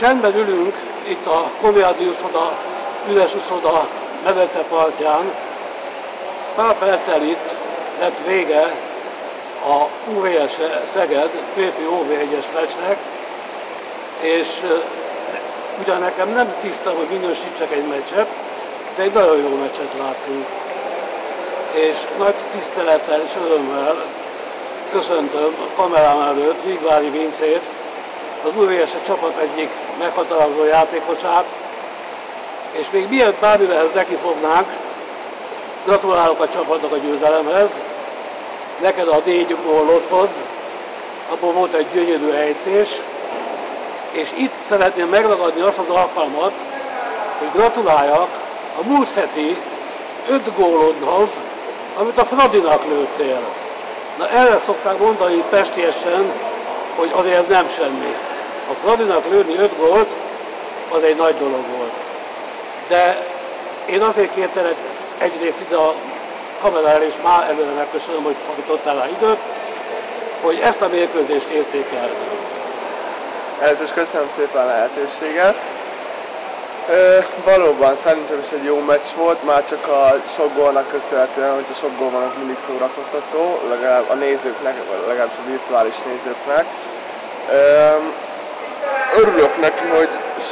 Csendben ülünk itt a Komjádi uszoda, üres uszoda medence partján. Pár perccel itt lett vége a UVS Szeged férfi OV1-es meccsnek, és ugyan nekem nem tiszta, hogy minősítsek egy meccset, de egy nagyon jó meccset láttunk. És nagy tisztelettel és örömmel köszöntöm a kamerám előtt Vigvári Vincét, az UVS csapat egyik meghatározó játékosát, és még mielőtt bármivel nekifognánk, gratulálok a csapatnak a győzelemhez, neked a 4 gólodhoz, abból volt egy gyönyörű ejtés, és itt szeretném megragadni azt az alkalmat, hogy gratuláljak a múlt heti 5 gólodhoz, amit a Fradinak lőttél. Na erre szokták mondani pestiesen, hogy azért nem semmi. A Fradinak lőni 5 gólt, az egy nagy dolog volt. De én azért kértelek egyrészt ide a kamerára, és már előre megköszönöm, hogy fordítottál rá időt, hogy ezt a mérkőzést értékelni. Először is köszönöm szépen a lehetőséget. Valóban szerintem is egy jó meccs volt, már csak a sok gólnak köszönhetően, hogyha sok gól van, az mindig szórakoztató, legalább a nézőknek, vagy legalábbis a virtuális nézőknek. Örülök neki, hogy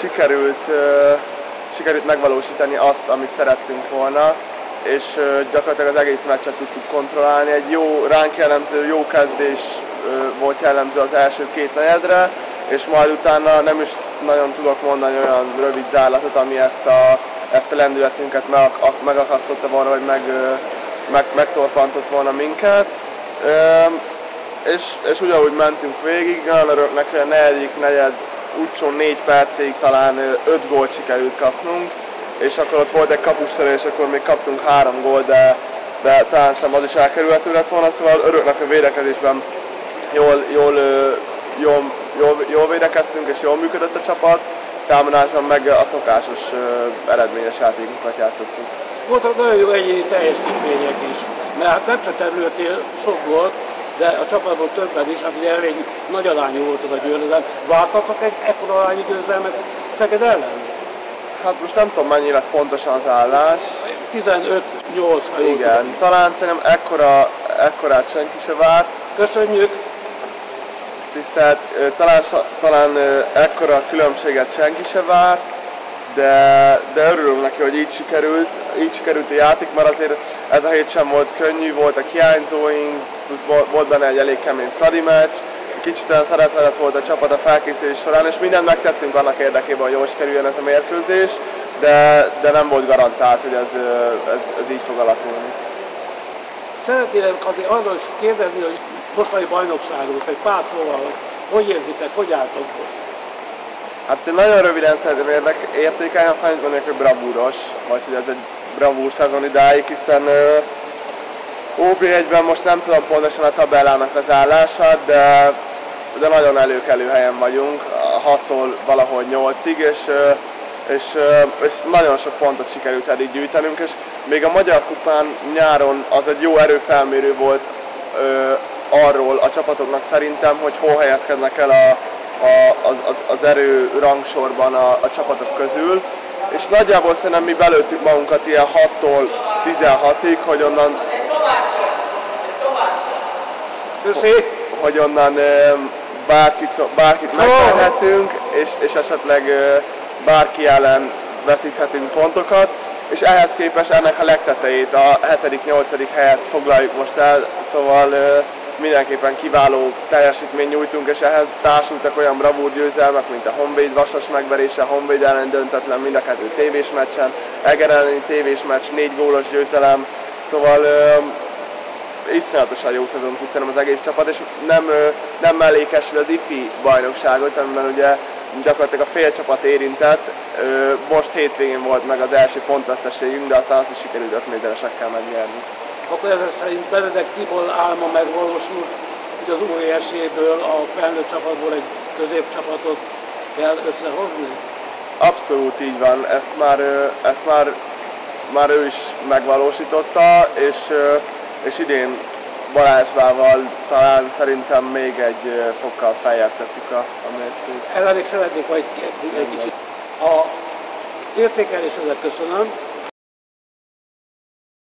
sikerült megvalósítani azt, amit szerettünk volna, és gyakorlatilag az egész meccset tudtuk kontrollálni. Egy jó, ránk jellemző, jó kezdés volt jellemző az első 2 negyedre, és majd utána nem is nagyon tudok mondani olyan rövid zárlatot, ami ezt a lendületünket megakasztotta volna, vagy megtorpantott volna minket. És ugyanúgy mentünk végig, nagyon örülök neki, hogy a 4. negyed úgysó 4 percig talán 5 gólt sikerült kapnunk, és akkor ott volt egy kapustörés, és akkor még kaptunk 3 gólt, de talán az is elkerülhető lett volna, szóval örülök neki, a védekezésben jól védekeztünk, és jól működött a csapat, támadásban meg a szokásos eredményes játékokat játszottuk. Voltak nagyon jó egyéni teljesítmények is, mert nem csak te lőttél sok gólt, de a csapatból többen is, hát ugye elég nagy arányú volt az a győzelem. Vártatok egy ekkora arányú győzelmet Szeged ellen? Hát most nem tudom, mennyi lett pontosan az állás. 15-8. Igen, talán szerintem ekkorát senki se várt. Köszönjük! Tisztelt, talán ekkora különbséget senki se várt, de örülünk neki, hogy így sikerült a játék, mert azért ez a hét sem volt könnyű, voltak hiányzóink, plusz volt benne egy elég kemény Fradi meccs, kicsit olyan szeretvetett volt a csapat a felkészülés során, és mindent megtettünk annak érdekében, hogy jól sikerüljön ez a mérkőzés, de nem volt garantált, hogy ez így fog alakulni. Szeretnélek azért arról is kérdezni, hogy mostani bajnokságról, egy pár szóval, hogy érzitek, hogy álltok most? Hát én nagyon röviden szeretném értékelni, annyit mondjuk, hogy bravúros, vagy hogy ez egy bravúr szezon idáig, hiszen OB1-ben most nem tudom pontosan a tabellának az állását, de nagyon előkelő helyen vagyunk, 6-tól valahol 8-ig, és nagyon sok pontot sikerült eddig gyűjtenünk, és még a Magyar Kupán nyáron az egy jó erőfelmérő volt arról a csapatoknak szerintem, hogy hol helyezkednek el az erő rangsorban a csapatok közül, és nagyjából szerintem mi belőttük magunkat ilyen 6-tól 16-ig, hogy onnan bárkit megverhetünk, és esetleg bárki ellen veszíthetünk pontokat, és ehhez képest ennek a legtetejét, a 7.-8. helyet foglaljuk most el, szóval mindenképpen kiváló teljesítményt nyújtunk, és ehhez társultak olyan bravúr győzelmek, mint a Honvéd Vasas megverése, a Honvéd ellen döntetlen mind a 2 tévés meccsen, Eger elleni tévés meccs, 4 gólos győzelem, szóval iszonyatosan jó szezon tud szerintem az egész csapat, és nem mellékesül az IFI bajnokságot, amiben ugye gyakorlatilag a fél csapat érintett. Most hétvégén volt meg az első pontveszteségünk, de aztán azt is sikerült 5 méteresekkel megnyerni. Akkor ezek szerint Benedek Tibor álma megvalósult, hogy az UVS-ből, a felnőtt csapatból egy középcsapatot kell összehozni? Abszolút így van, ezt már ő is megvalósította, és idén Balázsbával talán szerintem még egy fokkal feljebb tettük a mércét. Erre még szeretnék majd egy kicsit. A értékelésedet köszönöm.